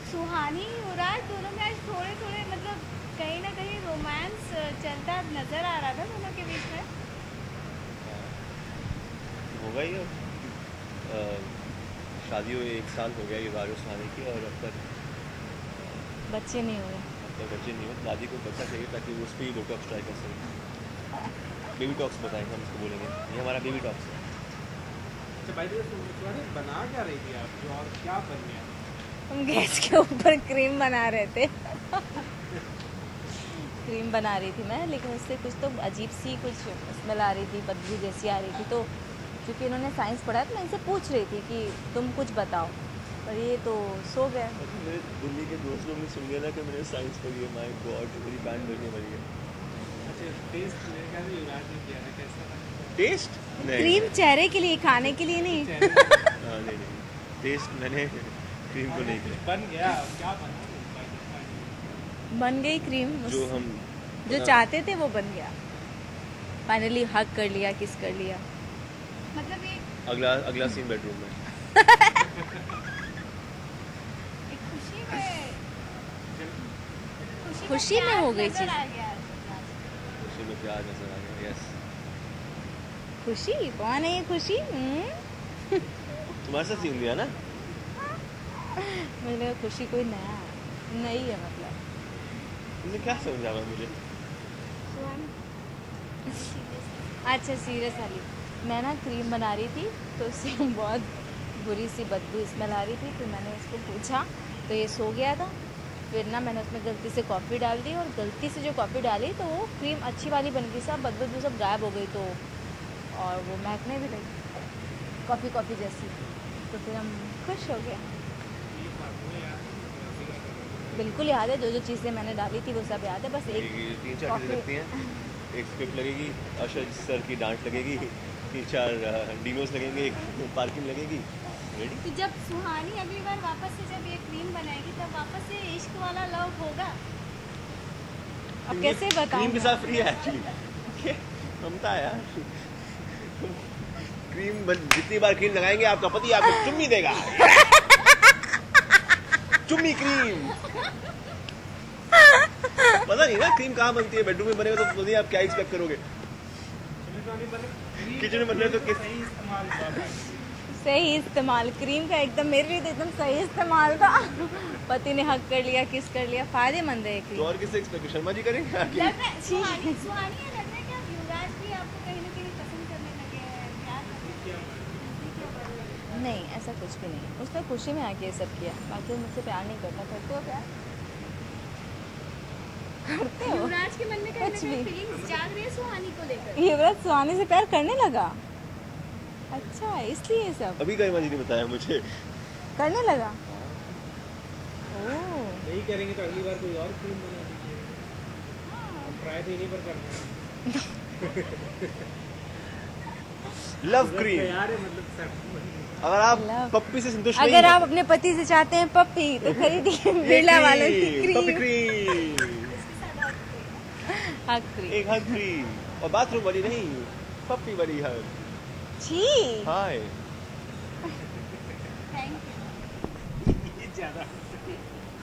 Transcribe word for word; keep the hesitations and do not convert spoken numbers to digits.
सुहानी युवराज दोनों में आज थोड़े थोड़े मतलब कहीं ना कहीं रोमांस चलता नजर आ रहा था दोनों के बीच में। होगा ही अब, शादी हुई एक साल हो गया युवराज और सुहानी की, और अब तक बच्चे नहीं हुए। अब तक बच्चे नहीं हुए। दादी को बच्चा चाहिए ताकि वो उस पर ही बोटॉक्स ट्राई कर सके। बेबी टॉक्स बताएंगे हम इसको, बोलेंगे ये हमारा बेबी टॉक्स है। अच्छा भाई बना क्या रही थी आप, जो और क्या बन गया? हम गैस के ऊपर क्रीम बना रहे थे क्रीम बना रही थी मैं, लेकिन उससे कुछ तो अजीब सी कुछ स्मेल आ रही थी, बदबू जैसी आ रही थी। तो क्योंकि इन्होंने साइंस पढ़ा है तो मैं इनसे पूछ रही थी कि तुम कुछ बताओ, पर ये तो सो गए। मेरे दिल्ली के दोस्त लोग ने सुन लिया ना कि मैंने साइंस पढ़ी है, माय गॉड मेरी बैंड बजने वाली है। अच्छा टेस्ट युवराज ने किया है, कैसा लगा? टेस्ट क्रीम चेहरे के लिए, खाने के लिए नहीं। हाँ नहीं नहीं, टेस्ट मैंने क्रीम को नहीं किया। बन गया क्या बना? बन गई क्रीम, जो हम जो चाहते थे वो बन गया। फाइनली हग कर लिया, किस कर लिया। मतलब ये अगला अगला सीन बेडरूम में। एक खुशी में खुशी, खुशी में हो गई चीज। खुशी में प्यार नजर आ गया। यस, खुशी कौन है ये खुशी? तुम्हारे साथ सीन दिया ना। मुझे लगा खुशी कोई नया नई है, मतलब तुमने क्या समझा मुझे? अच्छा सीरियस वाली, मैं ना क्रीम बना रही थी तो उससे बहुत बुरी सी बदबू स्मेल आ रही थी। फिर मैंने इसको पूछा तो ये सो गया था। फिर ना मैंने उसमें गलती से कॉफ़ी डाल दी, और गलती से जो कॉफ़ी डाली तो वो क्रीम अच्छी वाली बन गई, सब बदबू सब गायब हो गई। तो और वो महकने भी लगी कॉफ़ी कॉफ़ी जैसी। तो फिर हम खुश हो गए। बिल्कुल याद है, जो जो चीज़ें मैंने डाली थी वो सब याद है। बस एक तीन चार चीज़ें लगती हैं, एक स्क्रिप्ट लगेगी, अशर सर की डांट लगेगी, तीन चार डीनोस लगेंगे, एक पार्किंग लगेगी। रेडी? तो जब सुहानी अगली बार वापस से जब ये क्रीम बनाएगी तब वापस से इश्क वाला लव होगा। अब कैसे बताऊं? क्रीम के साथ फ्री है एक्चुअली। ममता यार, क्रीम जितनी बार क्रीम लगाएंगे आपका पति आपको चुम्मी देगा। चुम्मी क्रीम। पता नहीं ना क्रीम कहाँ बनती है, बेडरूम में बनेगा तो नहीं, आप क्या एक्सपेक्ट करोगे? किचन में बनने तो किस सही इस्तेमाल क्रीम का एकदम, मेरे लिए तो एकदम सही इस्तेमाल था। पति ने हक कर लिया, किस कर लिया, फायदेमंद है क्रीम। तो और किससे एक्सपेक्ट? शर्मा जी करेंगे? सुहानी सुहानी है, लग रहा है कि आप युवराज भी आपको कहीं ना कहीं पसंद करने लगे हैं, प्यार करने। नहीं ऐसा कुछ भी नहीं, उसने खुशी में आके ये सब किया, बाकी मुझसे प्यार नहीं करता। करते हो प्यार? करते हो? युवराज के मन में कहीं ना कुछ कहीं भी। फीलिंग्स जाग रही है सुहानी को लेकर। युवराज सुहानी से प्यार करने लगा? अच्छा इसलिए ये सब अभी गरिमा जी ने बताया मुझे। करने लगा। ओह यही करेंगे तो अगली बार कोई और क्रीम बना दीजिए। हम ट्राई तो यहीं पर करना है। लव क्रीम यार मतलब सब अगर आप Love. पप्पी से संतुष्ट नहीं अगर हैं, आप अपने पति से चाहते हैं पप्पी तो खरीदिए बिरला वालों की पप्पी क्रीम। Cream, hug cream. एक हग क्रीम, और बाथरूम वाली नहीं, पप्पी वाली हग। छी हाय थैंक यू। ज्यादा